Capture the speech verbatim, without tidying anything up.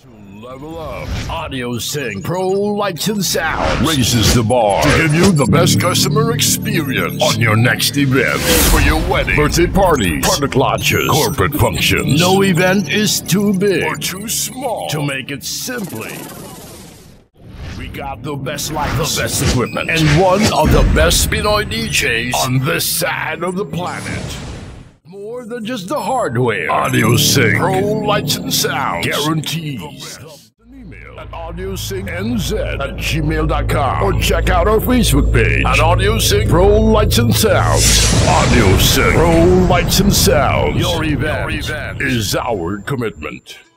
To level up, AudioSync Pro Lights and Sounds raises the bar to give you the best customer experience on your next event. For your wedding, birthday parties, product launches, corporate functions. No event is too big or too small to make it simply. We got the best lights, the best equipment, and one of the best Pinoy D Js on this side of the planet. More than just the hardware. AudioSync Pro Lights and Sounds guarantees. An email at audiosyncnz at gmail dot com or check out our Facebook page at AudioSync Pro Lights and Sounds. AudioSync Pro Lights and Sounds. Your event, Your event is our commitment.